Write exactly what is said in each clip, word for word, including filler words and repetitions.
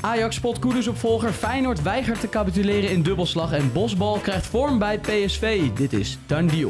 Ajax spot Kudus-opvolger, Feyenoord weigert te capituleren in dubbelslag en Bosbal krijgt vorm bij P S V. Dit is Done Deal.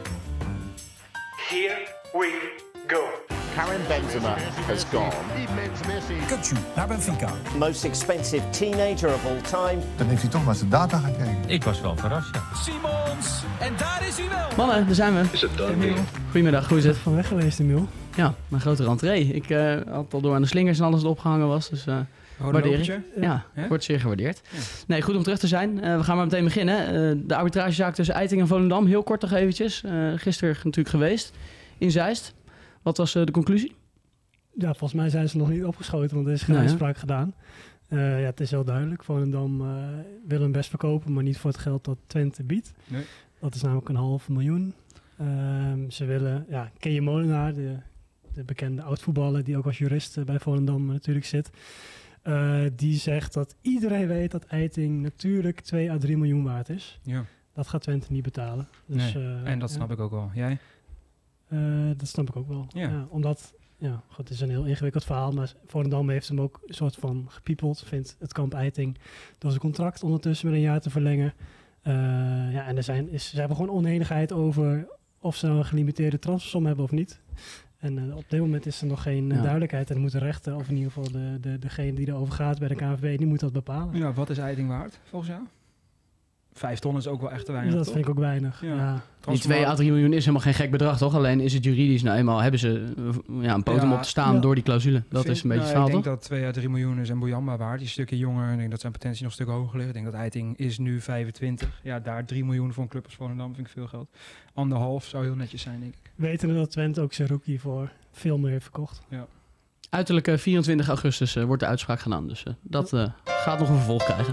Here we go. Karim Benzema has gone. Kukçu naar Benfica. Most expensive teenager of all time. Dan heeft hij toch maar zijn data gekeken. Ik was wel verrast, ja. Simons, en daar is hij wel. Mannen, daar zijn we. Is het done deal? Goedemiddag, hoe is het? Van weg geweest, Emiel. Ja, mijn grote rentree. Ik uh, had al door aan de slingers en alles dat opgehangen was, dus uh, waardeer ik. Ja, ja, wordt zeer gewaardeerd. Ja. Nee, goed om terug te zijn. Uh, we gaan maar meteen beginnen. Uh, de arbitragezaak tussen Eiting en Volendam, heel kort nog eventjes. Uh, gisteren natuurlijk geweest in Zeist. Wat was uh, de conclusie? Ja, volgens mij zijn ze nog niet opgeschoten, want er is geen nee, uitspraak gedaan. Uh, ja, het is heel duidelijk. Volendam uh, wil hem best verkopen, maar niet voor het geld dat Twente biedt. Nee. Dat is namelijk een half miljoen. Uh, ze willen, ja, Keje Molenaar, de, de bekende oud-voetballer die ook als jurist uh, bij Volendam natuurlijk zit. Uh, die zegt dat iedereen weet dat Eiting natuurlijk twee à drie miljoen waard is. Ja. Dat gaat Twente niet betalen. Dus, nee. uh, en dat snap ja. ik ook wel. Jij? Uh, dat snap ik ook wel. Ja. Ja, omdat, ja, goed, het is een heel ingewikkeld verhaal, maar Volendam heeft hem ook een soort van gepiepeld, vindt het kamp Eiting, door zijn contract ondertussen met een jaar te verlengen. Uh, ja, en er zijn, is, ze hebben gewoon onenigheid over of ze nou een gelimiteerde transfersom hebben of niet. En uh, op dit moment is er nog geen uh, ja. duidelijkheid en dan moet de rechter, of in ieder geval de, de, degene die erover gaat bij de K N V B, die moet dat bepalen. Ja, wat is Eiting waard volgens jou? Vijf ton is ook wel echt te weinig, Dat toch? vind ik ook weinig, ja. ja. Die twee à drie miljoen is helemaal geen gek bedrag, toch? Alleen is het juridisch, nou eenmaal hebben ze ja, een potem ja, op te staan ja. door die clausule. Dat vind, is een beetje nou, het verhaal, Ik denk toch? dat twee à drie miljoen is en Bouyamba waard. Die is een stukje jonger. Ik denk dat zijn potentie nog een stuk hoger ligt. Ik denk dat Eiting is nu vijfentwintig. Ja, daar drie miljoen voor een club als Volendam vind ik veel geld. Anderhalf zou heel netjes zijn, denk ik. Weten we dat Twente ook zijn rookie voor veel meer heeft verkocht. Ja. Uiterlijk uh, vierentwintig augustus uh, wordt de uitspraak gedaan. Dus uh, dat uh, gaat nog een vervolg krijgen.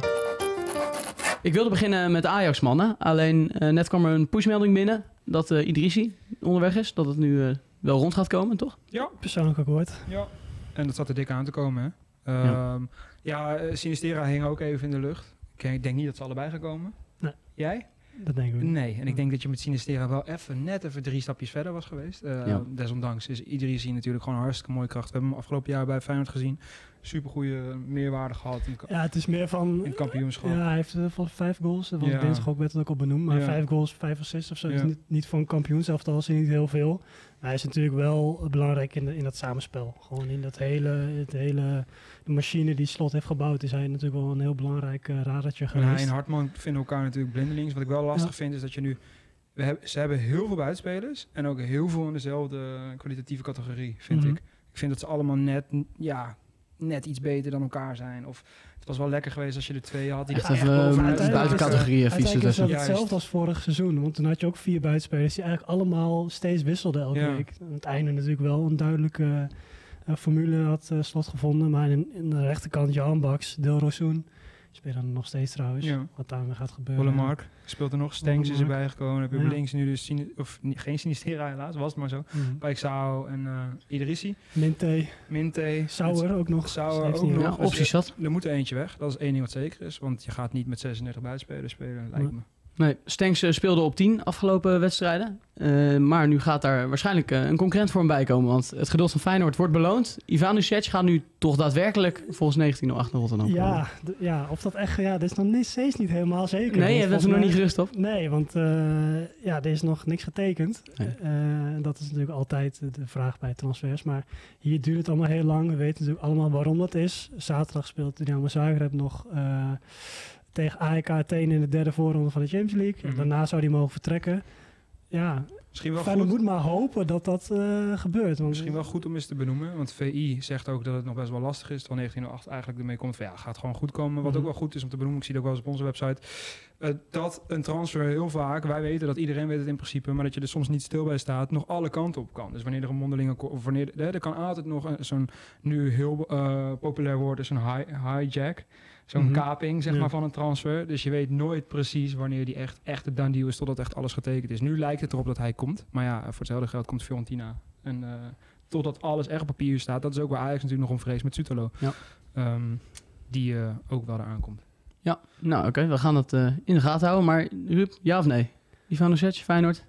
Ik wilde beginnen met de Ajax-mannen. Alleen uh, net kwam er een pushmelding binnen dat uh, Idrissi onderweg is. Dat het nu uh, wel rond gaat komen, toch? Ja. Persoonlijk akkoord. Ja. En dat zat er dik aan te komen, hè? Uh, ja, ja Sinistera hing ook even in de lucht. Ik denk niet dat ze allebei gaan komen. Nee. Jij? Dat denken we niet. Nee, en ik denk dat je met Sinistera wel even, net even drie stapjes verder was geweest. Uh, ja. Desondanks is Idrissi natuurlijk gewoon een hartstikke mooie kracht. We hebben hem afgelopen jaar bij Feyenoord gezien. Super goede meerwaarde gehad. In ja, het is meer van... In het kampioenschap. Ja, hij heeft uh, van vijf goals. Dat was ja. dinsdag ook werd het ook al benoemd. Maar ja. vijf goals, vijf assists of zo. Ja. is niet, niet voor een kampioenselftal is niet heel veel. Maar hij is natuurlijk wel belangrijk in, de, in dat samenspel. Gewoon in dat hele, het hele de machine die Slot heeft gebouwd, is hij natuurlijk wel een heel belangrijk uh, radertje geweest. En hij en Hartman vinden elkaar natuurlijk blindelings. Wat ik wel lastig ja. vind is dat je nu... We hebben, ze hebben heel veel buitenspelers en ook heel veel in dezelfde kwalitatieve categorie, vind mm-hmm. ik. Ik vind dat ze allemaal net... Ja, net iets beter dan elkaar zijn. Of het was wel lekker geweest als je er twee had. Die echt even uh, buiten categorieën vissen. Het is hetzelfde als vorig seizoen. Want toen had je ook vier buitenspelers die eigenlijk allemaal steeds wisselden elke ja. week. Aan het einde natuurlijk wel een duidelijke uh, formule had uh, Slot gevonden. Maar in, in de rechterkant Jan Baks, Del Rosun. Spelen dan nog steeds trouwens. Ja. Wat daarmee gaat gebeuren. Wollemark speelt er nog. Stengs is erbij gekomen. Heb je ja. links nu dus Sin- of niet, geen Sinistera helaas, was het maar zo. Mm-hmm. Paixão en uh, Idrissi. Minte. Minte. Sauer ook nog. Sauer ook nog. Ja, opties zat. Er moet er eentje weg. Dat is één ding wat zeker is. Want je gaat niet met zesendertig buitenspelers spelen, lijkt me. Nee, Stengs uh, speelde op tien afgelopen wedstrijden. Uh, maar nu gaat daar waarschijnlijk uh, een concurrent voor hem bij komen. Want het geduld van Feyenoord wordt beloond. Ivanovic gaat nu toch daadwerkelijk volgens negentien nul acht naar Rotterdam komen. Ja, d- ja, of dat echt... Ja, dat is nog niet, steeds niet helemaal zeker. Nee, je bent er nog niet gerust op? Nee, want uh, ja, er is nog niks getekend. Nee. Uh, dat is natuurlijk altijd de vraag bij transfers. Maar hier duurt het allemaal heel lang. We weten natuurlijk allemaal waarom dat is. Zaterdag speelt Dynamo Zagreb nog... Uh, tegen A E K Athene in de derde voorronde van de Champions League. Mm-hmm. Daarna zou hij mogen vertrekken. Ja, misschien wel Feyenoord goed. moet maar hopen dat dat uh, gebeurt. Want misschien wel goed om eens te benoemen. Want V I zegt ook dat het nog best wel lastig is. Terwijl negentien nul acht eigenlijk ermee komt van ja, gaat gewoon goed komen. Wat mm-hmm. ook wel goed is om te benoemen. Ik zie het ook wel eens op onze website. Uh, dat een transfer heel vaak, wij weten dat iedereen weet het in principe, maar dat je er soms niet stil bij staat, nog alle kanten op kan. Dus wanneer er een mondelinge, of wanneer hè, er kan altijd nog een, zo'n nu heel uh, populair woord is een high, hijack. Zo'n mm-hmm. kaping, zeg ja. maar, van een transfer. Dus je weet nooit precies wanneer die echt, echt het done deal is, totdat echt alles getekend is. Nu lijkt het erop dat hij komt. Maar ja, voor hetzelfde geld komt Fiorentina. En uh, totdat alles echt op papier staat, dat is ook waar Ajax natuurlijk nog om vrees met Sutalo. Ja. Um, die uh, ook wel eraan komt. Ja, nou oké, okay, we gaan het uh, in de gaten houden. Maar Ruud, ja of nee? Ivanovic, Feyenoord?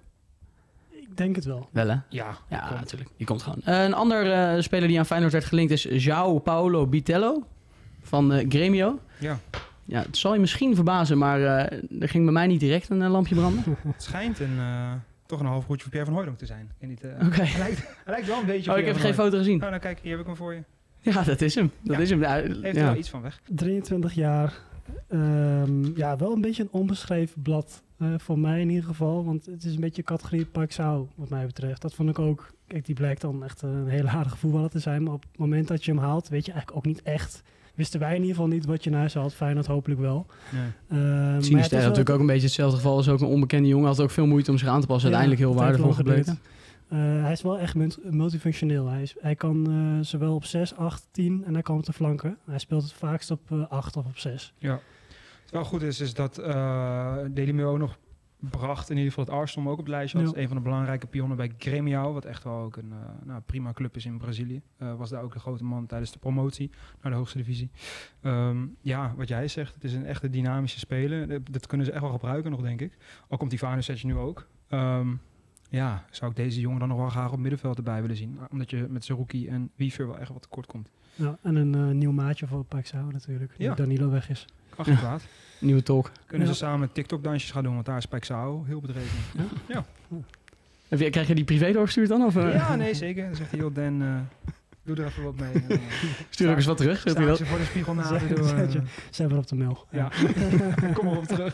Ik denk het wel. Wel hè? Ja, ja natuurlijk. Die komt gewoon. Uh, een ander uh, speler die aan Feyenoord werd gelinkt is João Paulo Bitello. van uh, Gremio. Ja. Ja, het zal je misschien verbazen, maar uh, er ging bij mij niet direct een uh, lampje branden. Het schijnt een, uh, toch een half broertje van Pierre van Hooijdonk te zijn. Uh, Oké. Okay. Hij, hij lijkt wel een beetje op Oh, ik heb geen foto gezien. Nou, dan kijk, hier heb ik hem voor je. Ja, dat is hem. Dat ja. is hem. Uh, Heeft er ja. wel iets van weg. drieëntwintig jaar. Um, ja, wel een beetje een onbeschreven blad. Uh, voor mij in ieder geval. Want het is een beetje categorie Paixão, wat mij betreft. Dat vond ik ook. Kijk, die blijkt dan echt een hele aardige voetballer te zijn. Maar op het moment dat je hem haalt, weet je eigenlijk ook niet echt. Wisten wij in ieder geval niet wat je naar huis had. Feyenoord hopelijk wel. Nee. Uh, Sinister had natuurlijk ook een beetje hetzelfde geval. Is ook een onbekende jongen. Had ook veel moeite om zich aan te passen. Ja, uiteindelijk heel waardevol gebleken. Uh, hij is wel echt multifunctioneel. Hij, is, hij kan uh, zowel op zes, acht, tien en hij kan op de flanken. Hij speelt het vaakst op uh, acht of op zes. Ja. Wat wel goed is, is dat uh, Daily Mail ook nog bracht in ieder geval het Arsenal ook op het lijstje. Dat is een van de belangrijke pionnen bij Grêmio, wat echt wel ook een uh, nou, prima club is in Brazilië. Uh, was daar ook de grote man tijdens de promotie naar de hoogste divisie. Um, ja, wat jij zegt, het is een echte dynamische speler. Dat, dat kunnen ze echt wel gebruiken nog, denk ik. Al komt die Vanuset nu ook. Um, ja, zou ik deze jongen dan nog wel graag op middenveld erbij willen zien. Omdat je met Zerouki en Wiever wel echt wat tekort komt. Ja, en een uh, nieuw maatje voor Paixão natuurlijk, nu ja. Danilo weg is. Ach, ja. Kwaad. Nieuwe talk. Kunnen ja. ze samen TikTok-dansjes gaan doen, want daar is Paixão heel bedreven. Ja. Ja. Ja. Krijg je die privé doorgestuurd dan? Of, uh? Ja, nee, zeker. Dan zegt hij, joh, Dan, uh, doe er even wat mee. En, uh, Stuur ook eens wat terug. Sta ze voor de spiegel na te doen. Uh, Ze hebben op de mail. Ja, kom maar op terug.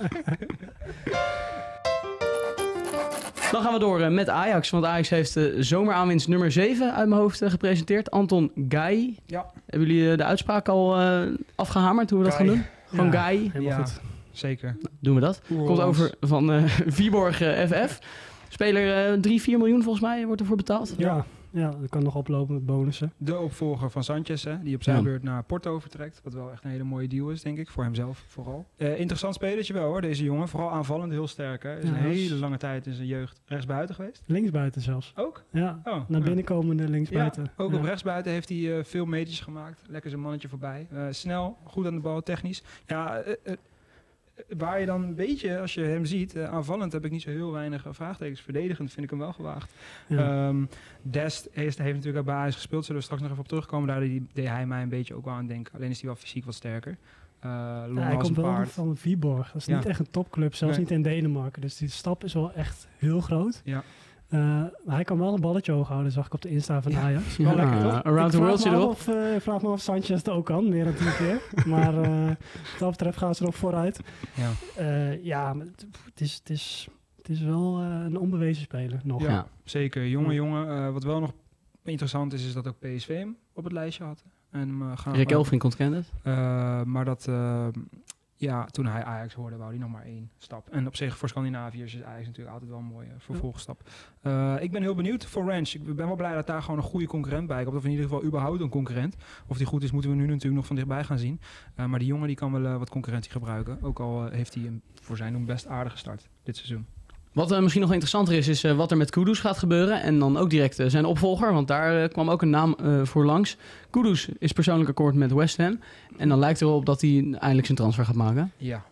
Dan gaan we door uh, met Ajax, want Ajax heeft de uh, zomeraanwinst nummer zeven uit mijn hoofd uh, gepresenteerd. Anton Gai. Ja. Hebben jullie uh, de uitspraak al uh, afgehamerd hoe we dat Gai. gaan doen? Gewoon ja, Gai. Helemaal ja, goed. Zeker. Nou, doen we dat. Oeh, Komt over van uh, Viborg uh, F F. Speler uh, drie, vier miljoen volgens mij wordt ervoor betaald. Ja. ja. Ja, dat kan nog oplopen met bonussen. De opvolger van Sanchez, hè, die op zijn ja. beurt naar Porto vertrekt. Wat wel echt een hele mooie deal is, denk ik. Voor hemzelf vooral. Uh, interessant spelertje wel hoor, deze jongen. Vooral aanvallend heel sterk. Hij is ja, een hele lange tijd in zijn jeugd rechtsbuiten geweest. Linksbuiten zelfs. Ook? Ja, oh, naar ja. binnenkomende linksbuiten. Ja, ook ja. op rechtsbuiten heeft hij uh, veel meters gemaakt. Lekker zijn mannetje voorbij. Uh, snel, goed aan de bal, technisch. Ja, uh, uh, waar je dan een beetje, als je hem ziet, uh, aanvallend heb ik niet zo heel weinig uh, vraagtekens. Verdedigend vind ik hem wel gewaagd. Ja. Um, Dest heeft, heeft natuurlijk bij Ajax gespeeld, zullen we straks nog even op terugkomen. Daar deed, deed hij mij een beetje ook wel aan denken. Alleen is hij wel fysiek wat sterker. Uh, ja, hij komt wel paard. van Viborg. Dat is ja. niet echt een topclub, zelfs nee. niet in Denemarken. Dus die stap is wel echt heel groot. Ja. Uh, hij kan wel een balletje hoog houden, zag ik op de Insta van Ajax. Ja, lekker, toch? Around the world zit erop. Of, uh, ik vraag me of Sanchez het ook kan, meer dan tien keer. Maar uh, wat dat betreft gaan ze erop vooruit. Ja, uh, ja maar het, het, is, het, is, het is wel uh, een onbewezen speler nog. Ja, ja. Zeker. Jonge jongen. Uh, wat wel nog interessant is, is dat ook P S V hem op het lijstje had. En, uh, gaan Rick Elfrink ontkent het. Uh, maar dat... Uh, Ja, toen hij Ajax hoorde, wou hij nog maar één stap. En op zich voor Scandinaviërs is Ajax natuurlijk altijd wel een mooie vervolgstap. Uh, ik ben heel benieuwd voor Ranch. Ik ben wel blij dat daar gewoon een goede concurrent bij komt. Of in ieder geval überhaupt een concurrent. Of die goed is, moeten we nu natuurlijk nog van dichtbij gaan zien. Uh, maar die jongen die kan wel uh, wat concurrentie gebruiken. Ook al uh, heeft hij een, voor zijn doen best aardige start dit seizoen. Wat uh, misschien nog interessanter is, is uh, wat er met Kudus gaat gebeuren. En dan ook direct uh, zijn opvolger, want daar uh, kwam ook een naam uh, voor langs. Kudus is persoonlijk akkoord met West Ham. En dan lijkt erop dat hij eindelijk zijn transfer gaat maken. Ja,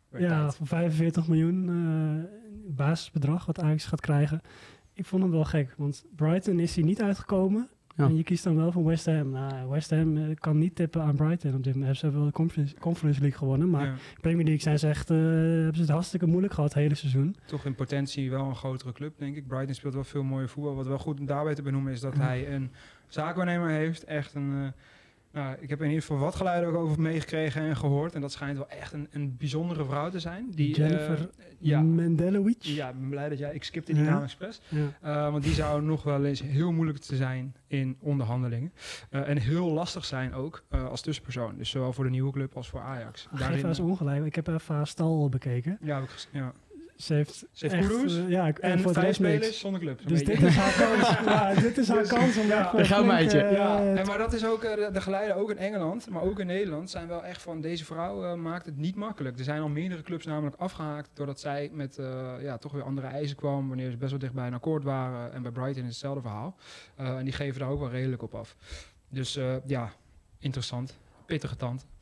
ja voor vijfenveertig miljoen uh, basisbedrag wat Ajax gaat krijgen. Ik vond hem wel gek, want Brighton is hij niet uitgekomen. Ja. En je kiest dan wel voor West Ham. Nou, West Ham uh, kan niet tippen aan Brighton op dit moment. Ze hebben wel de Conference, Conference League gewonnen. Maar ja. Premier League zijn ze echt, uh, hebben ze het hartstikke moeilijk gehad het hele seizoen. Toch in potentie wel een grotere club, denk ik. Brighton speelt wel veel mooie voetbal. Wat wel goed om daarbij te benoemen is dat ja. hij een zaakwaarnemer heeft. Echt een... Uh, Nou, ik heb in ieder geval wat geluiden ook over meegekregen en gehoord. En dat schijnt wel echt een, een bijzondere vrouw te zijn. Die, Jennifer uh, ja, Mendelovic. Ja, ik ben blij dat jij... Ik skipte die ja. naam expres. Ja. Uh, want die zou nog wel eens heel moeilijk te zijn in onderhandelingen. Uh, en heel lastig zijn ook uh, als tussenpersoon. Dus zowel voor de nieuwe club als voor Ajax. Ach, Daarin, geef eens ongelijk. Ik heb even haar stal bekeken. Ja, heb ik ges- ja. Ze heeft, Ze heeft Kudus uh, ja, en, en voor vijf spelers zonder club. Dus dit is haar kans. ja, dit is haar dus, kans om ja, een gauw meidje. Uh, ja, en maar dat is ook uh, de, de geluiden ook in Engeland, maar ook in Nederland zijn wel echt van deze vrouw uh, maakt het niet makkelijk. Er zijn al meerdere clubs namelijk afgehaakt doordat zij met uh, ja, toch weer andere eisen kwam, wanneer ze best wel dicht bij een akkoord waren. En bij Brighton is hetzelfde verhaal. Uh, en die geven daar ook wel redelijk op af. Dus uh, ja, interessant. Pittige tand.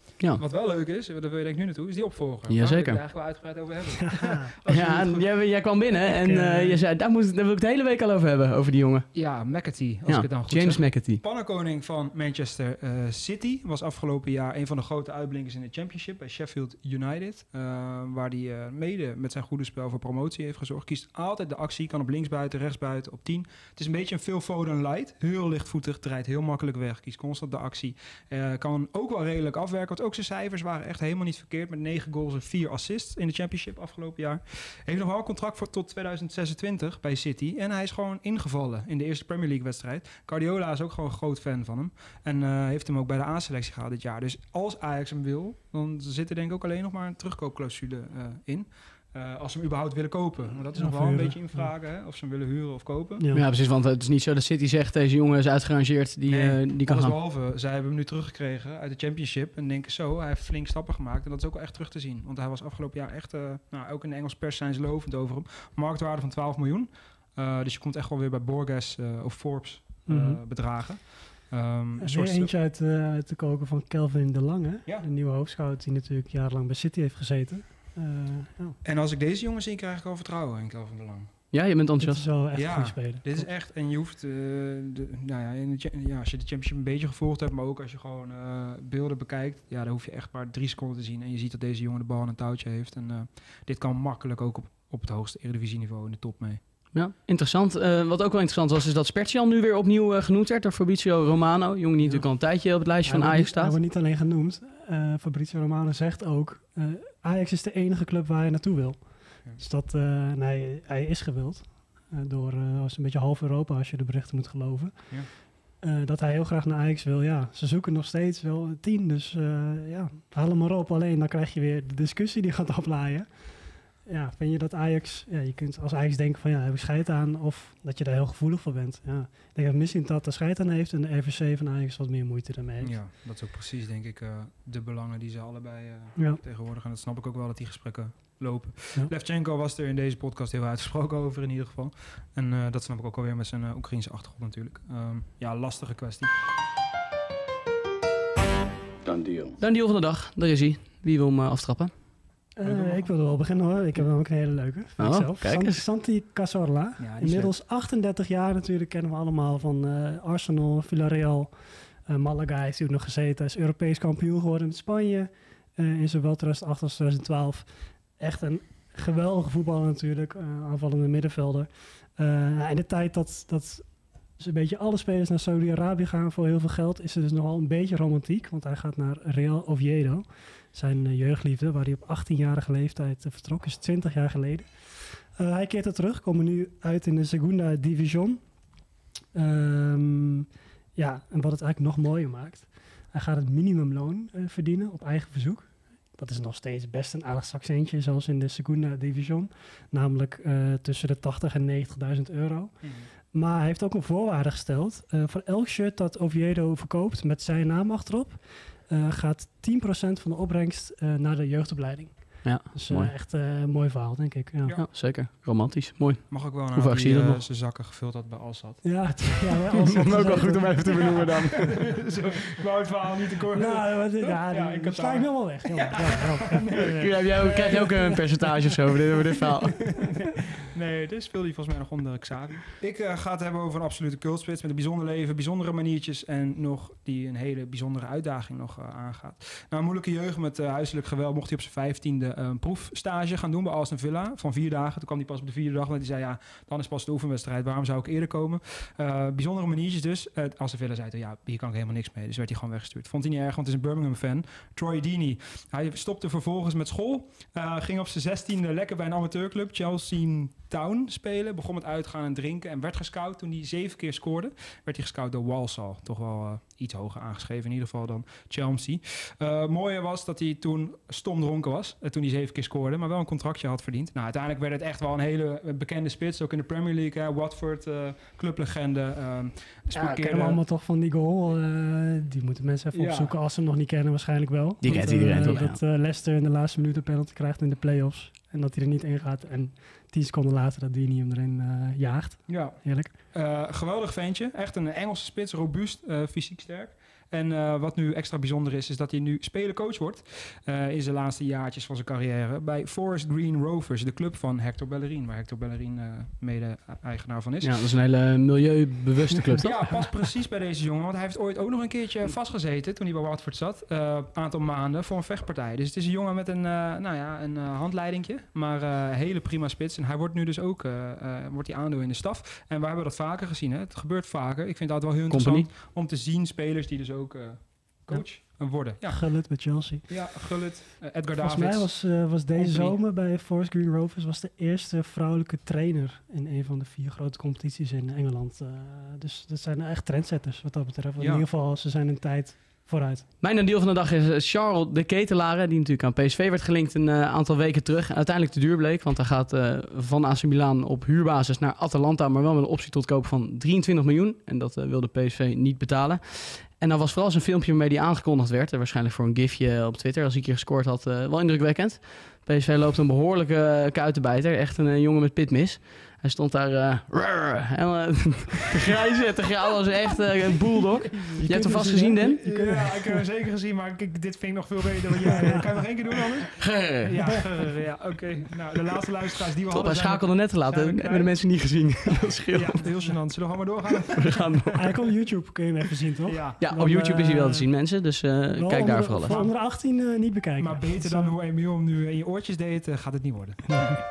Ja. Wat wel leuk is, daar wil je denk ik nu naartoe, is die opvolger. Jazeker. Daar wil ik het eigenlijk wel uitgebreid over hebben. Ja, en jij, jij kwam binnen en Ik, uh, uh, je zei, daar, moet, daar wil ik de hele week al over hebben, over die jongen. Ja, McAtee, als Ja, ik het dan goed James zeg. McAtee. Pannenkoning van Manchester uh, City. Was afgelopen jaar een van de grote uitblinkers in de Championship bij Sheffield United. Uh, waar hij uh, mede met zijn goede spel voor promotie heeft gezorgd. Kiest altijd de actie, kan op linksbuiten, rechtsbuiten, op tien. Het is een beetje een Phil Foden light. Heel lichtvoetig, draait heel makkelijk weg. Kiest constant de actie. Uh, kan ook wel redelijk afwerken. Want ook zijn cijfers waren echt helemaal niet verkeerd. Met negen goals en vier assists in de Championship afgelopen jaar. Heeft nog wel een contract voor tot tweeduizend zesentwintig bij City. En hij is gewoon ingevallen in de eerste Premier League wedstrijd. Guardiola is ook gewoon een groot fan van hem. En uh, heeft hem ook bij de A-selectie gehaald dit jaar. Dus als Ajax hem wil, dan zit er denk ik ook alleen nog maar een terugkoopclausule uh, in. Uh, als ze hem überhaupt willen kopen. Maar dat is Ja, nog wel een huren. beetje in vraag, hè? Of ze hem willen huren of kopen. Ja. Ja, precies, want het is niet zo dat City zegt, deze jongen is uitgerangeerd, die, Nee, uh, die kan gaan. behalve, zij hebben hem nu teruggekregen uit de Championship. En denken zo, hij heeft flink stappen gemaakt. En dat is ook wel echt terug te zien. Want hij was afgelopen jaar echt, uh, nou, ook in de Engelse pers zijn ze lovend over hem. Marktwaarde van twaalf miljoen. Uh, dus je komt echt wel weer bij Borges uh, of Forbes uh, Mm-hmm. bedragen. Um, Er een is soort weer eentje uit, uh, uit te koken van Kelvin de Lange. Ja. De nieuwe hoofdscout die natuurlijk jarenlang bij City heeft gezeten. Uh, ja. En als ik deze jongen zie, krijg ik al vertrouwen in Kelvin de Lang. Ja, je bent Dit is enthousiast. wel echt Ja, een goede speler. Dit is Klopt. echt, en je hoeft, uh, de, nou ja, in de, cha- ja, als je de Championship een beetje gevolgd hebt, maar ook als je gewoon uh, beelden bekijkt, ja, dan hoef je echt maar drie seconden te zien. En je ziet dat deze jongen de bal aan een touwtje heeft. En uh, dit kan makkelijk ook op, op het hoogste Eredivisieniveau in de top mee. Ja, interessant. Uh, wat ook wel interessant was, is dat Spertian nu weer opnieuw uh, genoemd werd door Fabrizio Romano. Jongen die natuurlijk al een tijdje op het lijstje Hij van wordt Ajax niet- Hij staat. wordt niet alleen genoemd. Uh, Fabrizio Romano zegt ook, uh, Ajax is de enige club waar hij naartoe wil. Ja. Dus dat, uh, nee, hij is gewild. Uh, door uh, een beetje half Europa, als je de berichten moet geloven. Ja. Uh, dat hij heel graag naar Ajax wil. Ja, ze zoeken nog steeds wel een team. Dus uh, ja, haal hem maar op. Alleen dan krijg je weer de discussie die gaat oplaaien. Ja, vind je dat Ajax... Ja, je kunt als Ajax denken van ja, heb ik scheid aan. Of dat je daar heel gevoelig voor bent. Ja, ik denk dat misschien dat er scheid aan heeft. En de R V C van Ajax wat meer moeite daarmee heeft. Ja, dat is ook precies, denk ik, uh, de belangen die ze allebei uh, Ja. tegenwoordig. En dat snap ik ook wel, dat die gesprekken lopen. Ja. Levchenko was er in deze podcast heel uitgesproken over in ieder geval. En uh, dat snap ik ook alweer met zijn uh, Oekraïnse achtergrond natuurlijk. Um, ja, lastige kwestie. Done deal. Dan deal van de dag, daar is hij. Wie wil hem uh, aftrappen? Uh, ik wil er wel beginnen hoor. Ik heb wel ook een hele leuke. Vind Oh, ik zelf. kijk Sant- eens. Santi Cazorla. Ja, die Inmiddels achtendertig jaar natuurlijk. Kennen we allemaal van uh, Arsenal, Villarreal. Uh, Malaga heeft natuurlijk nog gezeten. Hij is Europees kampioen geworden met Spanje. Uh, in zowel tweeduizend acht als tweeduizend twaalf. Echt een geweldige voetballer natuurlijk. Uh, aanvallende middenvelder. Uh, in de tijd dat, dat dus een beetje alle spelers naar Saudi-Arabië gaan voor heel veel geld, is er dus nogal een beetje romantiek. Want hij gaat naar Real Oviedo. Zijn uh, jeugdliefde, waar hij op achttienjarige leeftijd uh, vertrok, is twintig jaar geleden. Uh, hij keert er terug, komen nu uit in de Segunda Division. Um, ja, en wat het eigenlijk nog mooier maakt, hij gaat het minimumloon uh, verdienen op eigen verzoek. Dat is nog steeds best een aardig zakcentje, zoals in de Segunda Division. Namelijk uh, tussen de tachtig en negentigduizend euro. Mm-hmm. Maar hij heeft ook een voorwaarde gesteld. Uh, voor elk shirt dat Oviedo verkoopt met zijn naam achterop, Uh, gaat tien procent van de opbrengst uh, naar de jeugdopleiding. Ja, Dus uh, mooi. echt uh, een mooi verhaal, denk ik. Ja, Ja. Ja, zeker. Romantisch. Mooi. Mag ook wel Hoe naar vaak die zie je dat uh, nog? zijn zakken gevuld had bij Alsat. ja, het, ja wel, als Ook wel goed om even te benoemen dan. Zo, ik wou het verhaal niet te kort. Nou, wat, ja, Ja, ja, ik ik had sla ik daar- helemaal weg. Ja, ja, ja, ja. Krijg jij ook, krijg je ook een percentage of zo over dit, over dit verhaal? Nee, dit speelde hij volgens mij nog onder Xavi. Ik uh, ga het hebben over een absolute cultspits met een bijzonder leven, bijzondere maniertjes en nog die een hele bijzondere uitdaging nog uh, aangaat. Na een moeilijke jeugd met uh, huiselijk geweld mocht hij op zijn vijftiende uh, een proefstage gaan doen bij Aston Villa van vier dagen. Toen kwam hij pas op de vierde dag, want hij zei ja, dan is pas de oefenwedstrijd. Waarom zou ik eerder komen? Uh, bijzondere maniertjes dus. Uh, Aston Villa zei toen ja, hier kan ik helemaal niks mee. Dus werd hij gewoon weggestuurd. Vond hij niet erg, want het is een Birmingham fan. Troy Deeney. Hij stopte vervolgens met school. Uh, ging op zijn zestiende lekker bij een amateurclub, Chelsea Town, spelen. Begon met uitgaan en drinken en werd gescout. Toen hij zeven keer scoorde, werd hij gescout door Walsall. Toch wel uh, iets hoger aangeschreven in ieder geval dan Chelsea. Uh, mooier was dat hij toen stom dronken was. Uh, toen hij zeven keer scoorde, maar wel een contractje had verdiend. Nou, uiteindelijk werd het echt wel een hele uh, bekende spits. Ook in de Premier League. Hè. Watford, uh, clublegende. Uh, Ja, kennen we allemaal toch van die goal. Uh, die moeten mensen even Ja. opzoeken als ze hem nog niet kennen waarschijnlijk wel. Die Want, kent iedereen uh, toch, ja. Dat uh, Leicester in de laatste minuut een penalty krijgt in de play-offs. En dat hij er niet in gaat. En tien seconden later dat Deeney hem erin uh, jaagt. Ja. Heerlijk. Uh, geweldig ventje. Echt een Engelse spits. Robuust, uh, fysiek sterk. En uh, wat nu extra bijzonder is, is dat hij nu spelercoach wordt uh, in zijn laatste jaartjes van zijn carrière bij Forest Green Rovers, de club van Hector Bellerin, waar Hector Bellerin uh, mede-eigenaar van is. Ja, dat is een hele milieubewuste club, toch? Ja, past precies bij deze jongen, want hij heeft ooit ook nog een keertje vastgezeten toen hij bij Watford zat, een uh, aantal maanden voor een vechtpartij. Dus het is een jongen met een, uh, nou ja, een uh, handleidingje, maar uh, hele prima spits. En hij wordt nu dus ook uh, uh, wordt hij aandeel in de staf. En we hebben dat vaker gezien, hè? Het gebeurt vaker. Ik vind dat wel heel interessant Company. om te zien spelers die dus ook uh, coach ja. worden. Ja. Gullit bij Chelsea. Ja, Gullit, uh, Edgar Volgens Davids. mij was, uh, was deze Company. zomer bij Forest Green Rovers was de eerste vrouwelijke trainer in een van de vier grote competities in Engeland. Uh, dus dat zijn echt trendsetters wat dat betreft. Ja. In ieder geval, ze zijn een tijd vooruit. Mijn deel van de dag is Charles de Ketelaere, die natuurlijk aan P S V werd gelinkt een uh, aantal weken terug. Uiteindelijk te duur bleek, want hij gaat uh, van A C Milan op huurbasis naar Atalanta, maar wel met een optie tot koop van drieëntwintig miljoen. En dat uh, wilde P S V niet betalen. En dan was vooral zijn filmpje waarmee die aangekondigd werd, uh, waarschijnlijk voor een gifje op Twitter, als hij een keer gescoord had, uh, wel indrukwekkend. P S V loopt een behoorlijke uh, kuitenbijter, echt een uh, jongen met pitmis. Hij stond daar uh, rrr, helemaal te grijzen, te grauwen als echt uh, een bulldog. Je, je hebt hem vast gezien, Dan? Ja, ik heb hem zeker gezien, maar ik, dit vind ik nog veel beter dan jij. Kan je nog één keer doen anders? Grrr. Ja, grrr, ja oké. Okay. Nou, de laatste luisteraars die we Top, hadden... hij schakelde net te laat, hebben de mensen niet gezien. Dat scheelt. Ja, heel gênant. Zullen we gewoon maar doorgaan? We gaan door. Eigenlijk op YouTube kun je hem even zien, toch? Ja, ja op YouTube is hij wel te zien, mensen. Dus uh, kijk onder, daar vooral even. Voor onder achttien uh, niet bekijken. Maar beter dan hoe Emiel hem nu in je oortjes deed, uh, gaat het niet worden.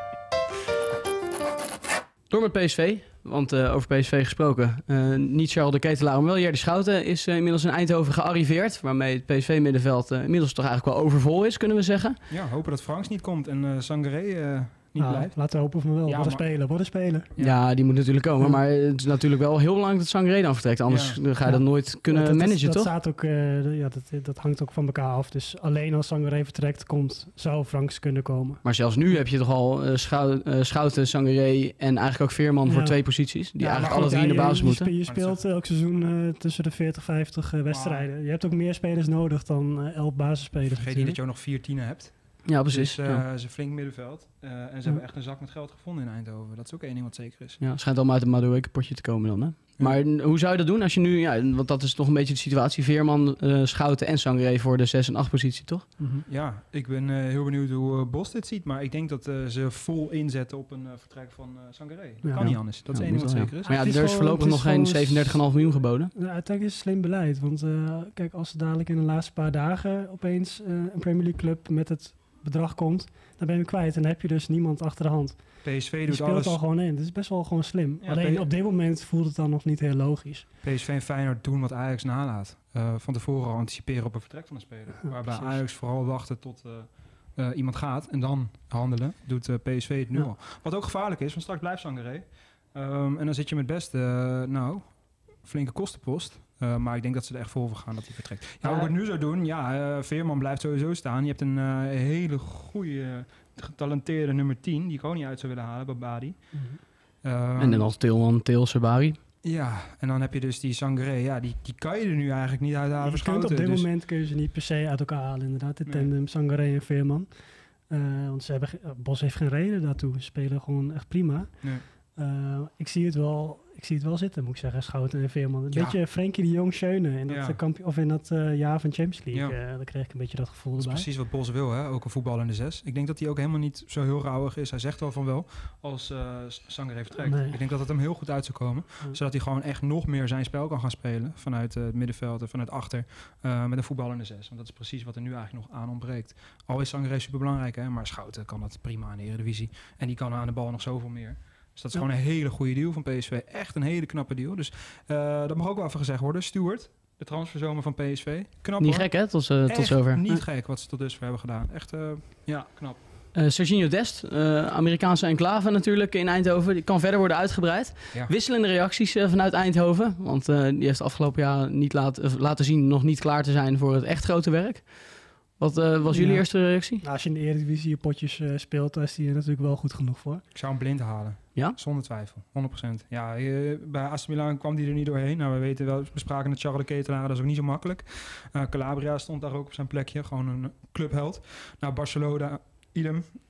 Door met P S V, want uh, over P S V gesproken, uh, niet Charles de Ketelaar, maar wel Jerdy Schouten is uh, inmiddels in Eindhoven gearriveerd, waarmee het P S V-middenveld uh, inmiddels toch eigenlijk wel overvol is, kunnen we zeggen. Ja, hopen dat Franks niet komt en uh, Sangaré uh, niet ah, blijft. Laten we hopen van wel. Ja, Wat een maar... speler, wat een speler. Ja. ja, die moet natuurlijk komen, ja. maar het is natuurlijk wel heel belangrijk dat Sangaré dan vertrekt, anders ja. ga je dat ja. nooit kunnen ja, dat, managen, dat, toch? Dat, staat ook, uh, ja, dat, dat hangt ook van elkaar af, dus alleen als Sangaré vertrekt komt, zou Franks kunnen komen. Maar zelfs nu heb je toch al uh, schou uh, Schouten, Sangaré en eigenlijk ook Veerman ja. voor twee posities, die ja, eigenlijk alle drie ja, in de basis je, moeten. Je speelt elk seizoen uh, tussen de veertig, vijftig uh, wedstrijden. Wow. Je hebt ook meer spelers nodig dan uh, elf basisspelers. Vergeet niet dat je ook nog vier tienen hebt. Ja, precies. Dus uh, ja. ze flink middenveld. Uh, en ze ja. hebben echt een zak met geld gevonden in Eindhoven. Dat is ook één ding wat zeker is. Ja, het schijnt allemaal uit het Madueke potje te komen dan, hè? Ja. Maar hoe zou je dat doen als je nu... Ja, want dat is toch een beetje de situatie. Veerman, uh, Schouten en Sangaré voor de zes en acht positie, toch? Mm-hmm. Ja, ik ben uh, heel benieuwd hoe uh, Bos dit ziet. Maar ik denk dat uh, ze vol inzetten op een uh, vertrek van uh, Sangaré. Dat ja. kan niet anders. Dat ja, is één ding wat zeker is. Maar ja, er is voorlopig nog geen zevenendertig komma vijf miljoen geboden. Ja, uiteindelijk is het slim beleid. Want uh, kijk, als er dadelijk in de laatste paar dagen opeens uh, een Premier League club met het bedrag komt, dan ben je kwijt en dan heb je dus niemand achter de hand. P S V doet die speelt alles. al gewoon in. Dat is best wel gewoon slim. Ja, Alleen P- op dit moment voelt het dan nog niet heel logisch. P S V en Feyenoord doen wat Ajax nalaat. Uh, van tevoren al anticiperen op een vertrek van een speler. Ja, waarbij precies. Ajax vooral wachten tot uh, uh, iemand gaat en dan handelen. Doet uh, P S V het nu ja. al. Wat ook gevaarlijk is, want straks blijft Sangaré. Um, en dan zit je met best, uh, nou, flinke kostenpost. Uh, maar ik denk dat ze er echt voor gaan dat hij vertrekt. Ja, ja, hoe ik het nu zou doen, ja, uh, Veerman blijft sowieso staan. Je hebt een uh, hele goede, getalenteerde nummer tien, die ik ook niet uit zou willen halen, Babadi. Mm-hmm. Um, en dan nog Tilman, Til, Sabari. Ja, en dan heb je dus die Sangaré. Ja, die, die kan je er nu eigenlijk niet uit halen. Je kunt op dit dus moment kun je ze niet per se uit elkaar halen, inderdaad. Het nee. tandem Sangaré en Veerman. Uh, want ze hebben, uh, Bos heeft geen reden daartoe. Ze spelen gewoon echt prima. Nee. Uh, ik zie het wel... Ik zie het wel zitten, moet ik zeggen, Schouten en Veerman. Een ja. beetje Frenkie de Jong Schöne in dat, ja. kamp- of in dat uh, jaar van Champions League. Ja. Uh, daar kreeg ik een beetje dat gevoel dat erbij. Dat is precies wat Bos wil, hè? Ook een voetballer in de zes. Ik denk dat hij ook helemaal niet zo heel rauwig is. Hij zegt wel van wel, als uh, Sangaré vertrekt. Nee. Ik denk dat het hem heel goed uit zou komen. Ja. Zodat hij gewoon echt nog meer zijn spel kan gaan spelen. Vanuit uh, het middenveld en vanuit achter. Uh, met een voetballer in de zes. Want dat is precies wat er nu eigenlijk nog aan ontbreekt. Al is Sangaré superbelangrijk, hè? Maar Schouten kan dat prima in de Eredivisie. En die kan aan de bal nog zoveel meer. Dus dat is ja. gewoon een hele goede deal van P S V. Echt een hele knappe deal. Dus uh, dat mag ook wel even gezegd worden. Stuart, de transferzomer van P S V. Knap Niet hoor. gek hè, tot, uh, tot zover. niet ja. gek wat ze tot dusver hebben gedaan. Echt, uh, ja, knap. Uh, Serginho Dest, uh, Amerikaanse enclave natuurlijk in Eindhoven. Die kan verder worden uitgebreid. Ja. Wisselende reacties uh, vanuit Eindhoven. Want uh, die heeft de afgelopen jaren niet laat, uh, laten zien nog niet klaar te zijn voor het echt grote werk. Wat uh, was jullie ja. eerste reactie? Nou, als je in de Eredivisie je potjes uh, speelt, dan is die er natuurlijk wel goed genoeg voor. Ik zou hem blind halen. Ja? Zonder twijfel, honderd procent. Ja, uh, bij A C Milan kwam die er niet doorheen. Nou, we weten wel, we spraken met Charles de Ketelaere, dat is ook niet zo makkelijk. Uh, Calabria stond daar ook op zijn plekje, gewoon een clubheld. Nou, Barcelona, idem.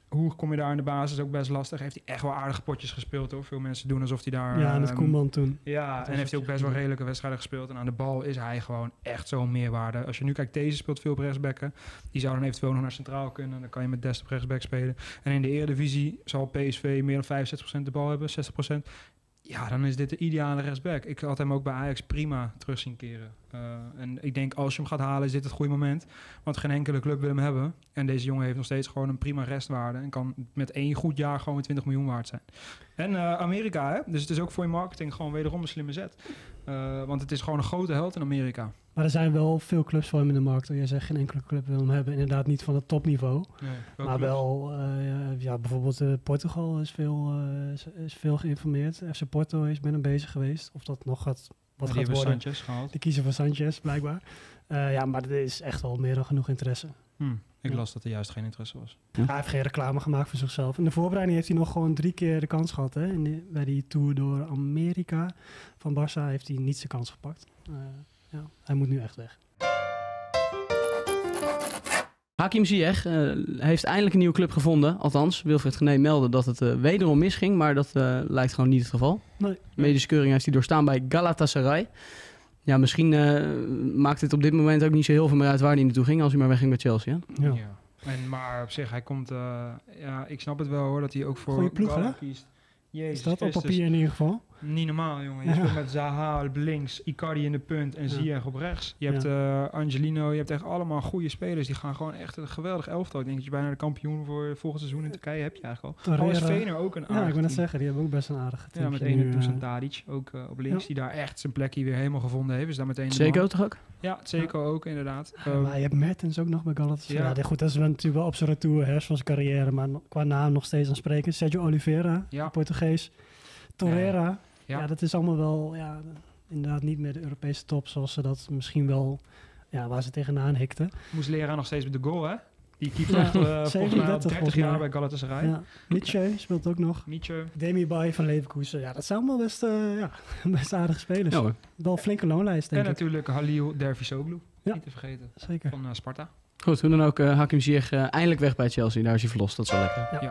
hoe kom je daar in de basis? Ook best lastig. Heeft hij echt wel aardige potjes gespeeld, hoor. Veel mensen doen alsof hij daar... Ja, met um, Koeman toen. Ja, en heeft hij ook best wel redelijke wedstrijden gespeeld. En aan de bal is hij gewoon echt zo'n meerwaarde. Als je nu kijkt, deze speelt veel op rechtsbacken. Die zou dan eventueel nog naar centraal kunnen. Dan kan je met Dest op rechtsback spelen. En in de Eredivisie zal P S V meer dan vijfenzestig procent de bal hebben, zestig procent. Ja, dan is dit de ideale rechtsback. Ik had hem ook bij Ajax prima terug zien keren. Uh, en ik denk, als je hem gaat halen, is dit het goede moment. Want geen enkele club wil hem hebben. En deze jongen heeft nog steeds gewoon een prima restwaarde. En kan met één goed jaar gewoon twintig miljoen waard zijn. En uh, Amerika, hè? Dus het is ook voor je marketing gewoon wederom een slimme zet. Uh, want het is gewoon een grote held in Amerika. Maar er zijn wel veel clubs voor hem in de markt. Jij zegt, geen enkele club wil hem hebben. Inderdaad niet van het topniveau. Nee, maar clubs? wel, uh, ja, bijvoorbeeld uh, Portugal is veel, uh, is, is veel geïnformeerd. F C Porto is met hem bezig geweest. Of dat nog gaat, wat die gaat worden. Sanchez gehaald. Die kiezen voor Sanchez, blijkbaar. Uh, ja, maar er is echt wel meer dan genoeg interesse. Hmm, ik ja. las dat er juist geen interesse was. Ja. Hij heeft geen reclame gemaakt voor zichzelf. In de voorbereiding heeft hij nog gewoon drie keer de kans gehad. Hè? In die, bij die tour door Amerika van Barça heeft hij niet zijn kans gepakt. Uh, ja, hij moet nu echt weg. Hakim Ziyech uh, heeft eindelijk een nieuwe club gevonden. Althans, Wilfried Gené meldde dat het uh, wederom misging, maar dat uh, lijkt gewoon niet het geval. Nee. Medische keuring heeft hij doorstaan bij Galatasaray. Ja, misschien uh, maakt het op dit moment ook niet zo heel veel meer uit waar hij naartoe ging, als hij maar wegging bij Chelsea. Hè? Ja. Ja. En, maar op zich, hij komt... Uh, ja, ik snap het wel, hoor, dat hij ook voor goeie ploeg, hè? kiest. Jezus Is dat Christus. op papier in ieder geval? Niet normaal, jongen. Je Ja. speelt met Zaha op links, Icardi in de punt en Ja. Ziyech op rechts. Je hebt uh, Angelino, je hebt echt allemaal goede spelers. Die gaan gewoon echt een geweldig elftal. Ik denk dat je bijna de kampioen voor volgend seizoen in Turkije heb je eigenlijk al. Al is Fener ook een aardig Ja, ik wil net team. zeggen, die hebben ook best een aardige team. Ja, met ene Dusan Tadic ook uh, op links, ja. die daar echt zijn plekje weer helemaal gevonden heeft. Is daar meteen Zeko toch ook? Ja, Zeko ja. ook inderdaad. Ja, um, maar je hebt Mertens ook nog bij Galatasaray. Ja. Ja, goed, dat is wel natuurlijk wel op zijn retour, herfst van zijn carrière, maar qua naam nog steeds aansprekend. Sergio Oliveira, ja. Portugees. Torreira. Ja. Ja. ja, dat is allemaal wel, ja, inderdaad niet meer de Europese top zoals ze dat misschien wel, ja, waar ze tegenaan hikten. Moest leraar nog steeds met de goal, hè? Die keept echt uh, volgens mij al dertig jaar bij Galatasaray. Ja. Nietzsche speelt ook nog. Nietzsche. Demi Bay van Leverkusen. Ja, dat zijn allemaal best, uh, ja, best aardige spelers. Ja, wel een flinke loonlijst, denk en ik. En natuurlijk Halil Dervisoglu. Ja. Niet te vergeten. Zeker. Van uh, Sparta. Goed, hoe dan ook, uh, Hakim Ziyech uh, eindelijk weg bij Chelsea. Daar is hij verlost, dat is wel lekker. Ja. ja.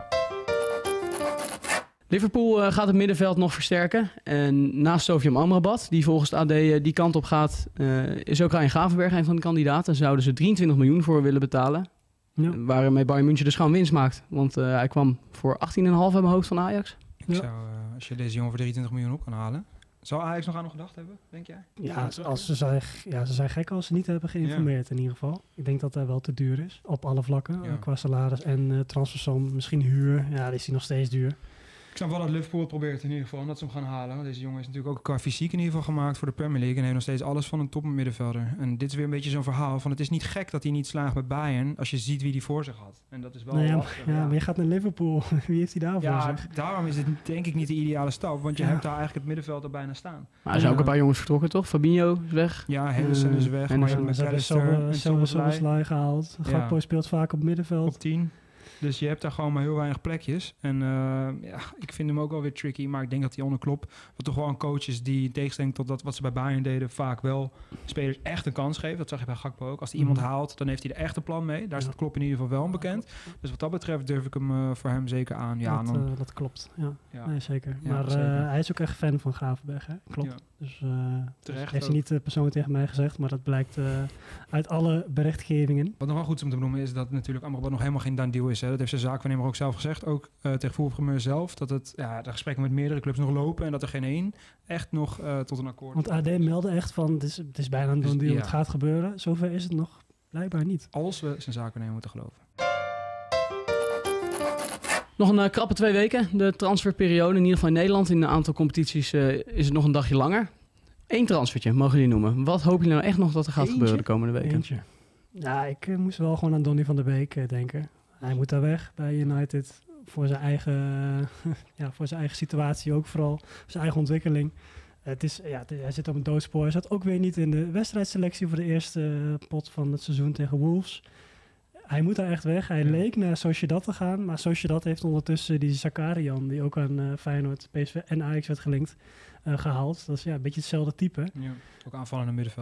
Liverpool uh, gaat het middenveld nog versterken. En naast Sofian Amrabat, die volgens het A D uh, die kant op gaat, uh, is ook Ryan Gravenberch een van de kandidaten. Zouden ze drieëntwintig miljoen voor willen betalen. Ja. Waarmee Bayern München dus gewoon winst maakt. Want uh, hij kwam voor achttien komma vijf uit mijn hoofd van Ajax. Ik ja. zou, uh, als je deze jongen voor drieëntwintig miljoen op kan halen... Zou Ajax nog aan nog gedacht hebben, denk jij? Ja, als ze, zijn, ja, ze zijn gek als ze niet hebben geïnformeerd ja. in ieder geval. Ik denk dat hij wel te duur is, op alle vlakken. Ja. Uh, qua salaris en uh, transfersom, misschien huur. Ja, is hij nog steeds duur. Ik snap wel dat Liverpool het probeert in ieder geval, en dat ze hem gaan halen. Want deze jongen is natuurlijk ook qua fysiek in ieder geval gemaakt voor de Premier League. En heeft nog steeds alles van een topmiddenvelder. En dit is weer een beetje zo'n verhaal van het is niet gek dat hij niet slaagt bij Bayern als je ziet wie die voor zich had. En dat is wel nee, lastig. Ja, ja, maar je gaat naar Liverpool. Wie heeft hij daarvoor? Ja, zeg? daarom is het denk ik niet de ideale stap. Want je ja. hebt daar eigenlijk het middenveld er bijna staan. Maar er zijn ja. ook een paar jongens vertrokken, toch? Fabinho is weg. Ja, Henderson uh, is weg. Maar je hebt McAllister en Szoboszlai gehaald. Ja. Gakpo speelt vaak op middenveld. Op tien. Dus je hebt daar gewoon maar heel weinig plekjes. En uh, ja, ik vind hem ook wel weer tricky. Maar ik denk dat hij onder Klopp, wat toch wel een coach is die in tegenstelling tot dat wat ze bij Bayern deden, vaak wel spelers echt een kans geeft. Dat zag je bij Gakpo ook. Als hij mm. iemand haalt, dan heeft hij er echt een plan mee. Daar is ja. Klopp in ieder geval wel onbekend. Dus wat dat betreft durf ik hem uh, voor hem zeker aan. Ja, dat, dan... uh, dat klopt, ja. ja. Nee, zeker. Ja, maar zeker. Uh, hij is ook echt fan van Gravenberch, hè? Klopt. Ja. Dus uh, terecht heeft hij niet uh, persoonlijk tegen mij gezegd, maar dat blijkt uh, uit alle berichtgevingen. Wat nog wel goed is om te benoemen is dat natuurlijk Amrabat nog helemaal geen done deal is. Hè. Dat heeft zijn zaakwaarnemer ook zelf gezegd, ook uh, tegen voetbalprogramma zelf, dat het, ja, de gesprekken met meerdere clubs nog lopen en dat er geen één echt nog uh, tot een akkoord Want A D meldde echt van, het is, het is bijna een done deal, ja. het gaat gebeuren. Zover is het nog blijkbaar niet. Als we zijn zaakwaarnemer moeten geloven. Nog een uh, krappe twee weken. De transferperiode, in ieder geval in Nederland. In een aantal competities uh, is het nog een dagje langer. Eén transfertje, mogen jullie noemen. Wat hoop je nou echt nog dat er gaat Eentje? gebeuren de komende weken? Eentje. Ja, ik uh, moest wel gewoon aan Donny van der Beek uh, denken. Hij moet daar weg bij United. Voor zijn eigen, uh, ja, voor zijn eigen situatie ook vooral. Voor zijn eigen ontwikkeling. Uh, het is, ja, het, hij zit op een doodspoor. Hij zat ook weer niet in de wedstrijdselectie voor de eerste uh, pot van het seizoen tegen Wolves. Hij moet daar echt weg. Hij ja. leek naar Sociedad te gaan. Maar Sociedad heeft ondertussen die Zakarian, die ook aan uh, Feyenoord, P S V en Ajax werd gelinkt, uh, gehaald. Dat is ja, een beetje hetzelfde type. Ja, ook aanvallende middenvelder.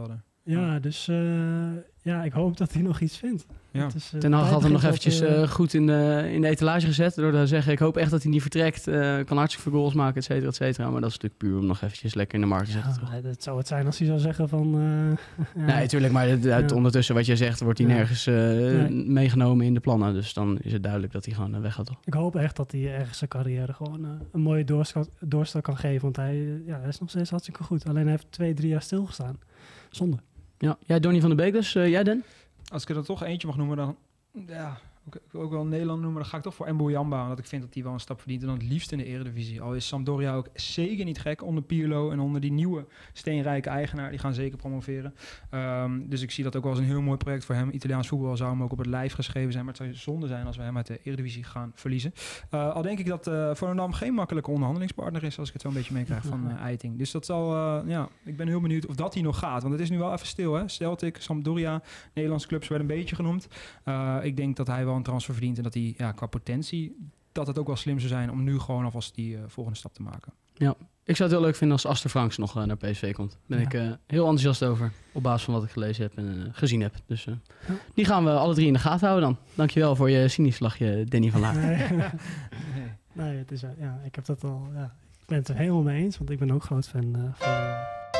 Ja, dus uh, ja, ik hoop dat hij nog iets vindt. Ja. Is, uh, Ten Hag had hem nog eventjes uh, uh, goed in de, in de etalage gezet. Door te zeggen, ik hoop echt dat hij niet vertrekt. Uh, kan hartstikke veel goals maken, et cetera, et cetera. Maar dat is natuurlijk puur om nog eventjes lekker in de markt te zetten. Ja, dat zou het zijn als hij zou zeggen van... Uh, ja. Nee, natuurlijk. Maar het, het, ja. ondertussen wat je zegt, wordt hij ja. nergens uh, nee. meegenomen in de plannen. Dus dan is het duidelijk dat hij gewoon uh, weg gaat, toch? Ik hoop echt dat hij ergens zijn carrière gewoon uh, een mooie doorstart, doorstart kan geven. Want hij, uh, ja, hij is nog steeds hartstikke goed. Alleen hij heeft twee, drie jaar stilgestaan. Zonde. Ja, jij Donny van de Beek dus. Uh, jij Den? Als ik er dan toch eentje mag noemen, dan... Ja, ook, ook wel Nederland noemen, dan ga ik toch voor Mbo Jamba. Omdat ik vind dat hij wel een stap verdient. En dan het liefst in de Eredivisie. Al is Sampdoria ook zeker niet gek onder Pirlo en onder die nieuwe steenrijke eigenaar. Die gaan zeker promoveren. Um, dus ik zie dat ook wel als een heel mooi project voor hem. Italiaans voetbal zou hem ook op het lijf geschreven zijn. Maar het zou zonde zijn als we hem uit de Eredivisie gaan verliezen. Uh, al denk ik dat uh, Volendam geen makkelijke onderhandelingspartner is. Als ik het zo een beetje meekrijg van uh, Eiting. Dus dat zal, uh, ja, ik ben heel benieuwd of dat hij nog gaat. Want het is nu wel even stil, hè. Celtic, Sampdoria, Nederlandse clubs werden een beetje genoemd. Uh, ik denk dat hij wel een transfer verdient en dat hij ja, qua potentie dat het ook wel slim zou zijn om nu gewoon alvast die uh, volgende stap te maken. Ja, ik zou het heel leuk vinden als Aster Franks nog uh, naar P S V komt. Daar ben ja. ik uh, heel enthousiast over, op basis van wat ik gelezen heb en uh, gezien heb. Dus uh, ja. die gaan we alle drie in de gaten houden dan. Dankjewel voor je cynisch lachje, Danny van Laar. Nee, nee. nee het is, uh, ja, ik heb dat al, ja, ik ben het er helemaal mee eens, want ik ben ook groot fan uh, van... Uh,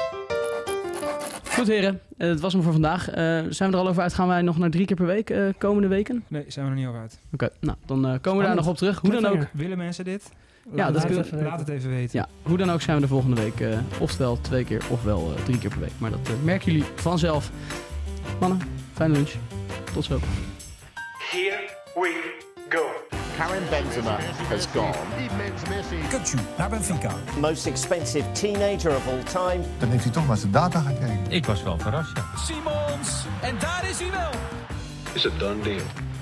Goed heren, uh, dat was hem voor vandaag. Uh, zijn we er al over uit? Gaan wij nog naar drie keer per week uh, komende weken? Nee, zijn we er niet over uit. Oké, okay, nou dan uh, komen Spannend. we daar nog op terug. Hoe dan ook. Willen mensen dit? Ja, laat, dat het, kunnen, laat het even weten. Ja, hoe dan ook zijn we de volgende week uh, oftewel twee keer ofwel uh, drie keer per week. Maar dat uh, merken jullie vanzelf. Mannen, fijne lunch. Tot zo. Here we go. Karim Benzema has gone. Kutsu naar Benfica. Most expensive teenager of all time. Dan heeft hij toch maar zijn data gekeken. Ik was wel verrast, ja. Simons, en daar is hij wel. It's a done deal.